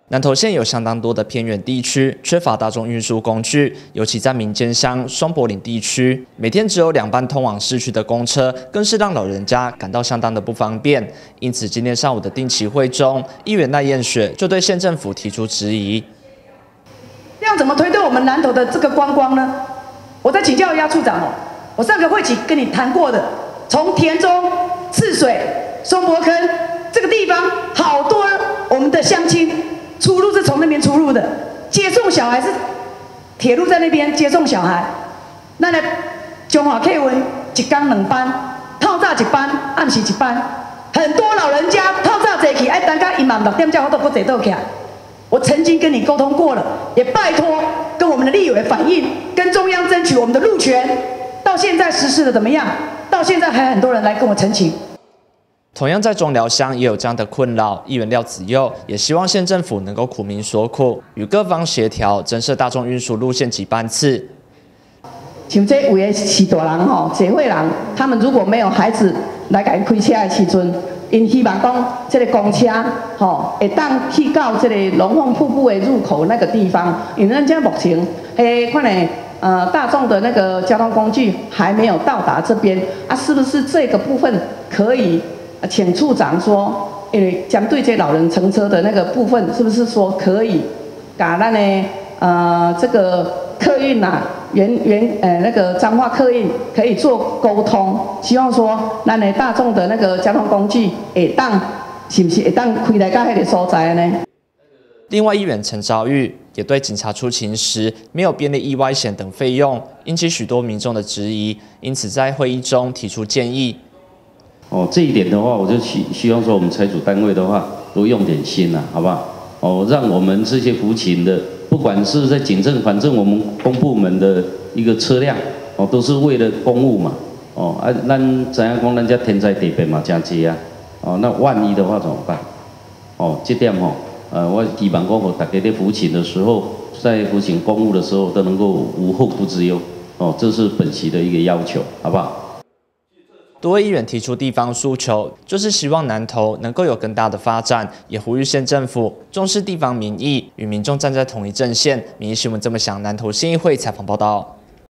南投县有相当多的偏远地区，缺乏大众运输工具，尤其在民间乡双柏岭地区，每天只有2班通往市区的公车，更是让老人家感到相当的不方便。因此，今天上午的定期会中，议员赖燕雪就对县政府提出质疑： 这样怎么推动我们南投的这个观光呢？我再请教一下处长哦，我上个会期跟你谈过的，从田中、赤水、松柏坑这个地方，好多我们的乡亲。出入是从那边出入的，接送小孩是铁路在那边接送小孩。那呢，中华客运一天2班，透早1班，暗时1班。很多老人家透早坐起，等到1晚6点才好都不坐倒起来。我曾经跟你沟通过了，也拜托跟我们的立委反映，跟中央争取我们的路权。到现在实施的怎么样？到现在还很多人来跟我陈情。 同样在中寮乡也有这样的困扰，议员廖子佑也希望县政府能够苦民所苦，与各方协调，增设大众运输路线及班次。 像这有的是大人吼，社会人，他们如果没有孩子来给开车的时阵，因希望讲这个公车吼，会当去到这个龙凤瀑布的入口那个地方，因为人家目前看来大众的那个交通工具还没有到达这边啊，是不是这个部分可以？请处长说，针对这老人乘车的那个部分，是不是说可以，把咱的这个客运那个彰化客运可以做沟通，希望说咱的大众的那个交通工具是不是会当开来到那个所在呢？ 另外，议员陈昭玉也对警察出勤时没有编列意外险等费用，引起许多民众的质疑，因此在会议中提出建议。 这一点的话，我就希望说，我们财主单位的话，都用点心啦，好不好？让我们这些服勤的，不管是在警政，反正我们公部门的一个车辆，都是为了公务嘛，咱怎样讲，咱家天灾地变嘛，真多啊，那万一的话怎么办？这点我希望讲，大家在服勤的时候，在服勤公务的时候，都能够无后顾之忧，这是本席的一个要求，好不好？ 多位议员提出地方诉求，就是希望南投能够有更大的发展，也呼吁县政府重视地方民意，与民众站在同一阵线。民意新闻这么想，南投县议会采访报道。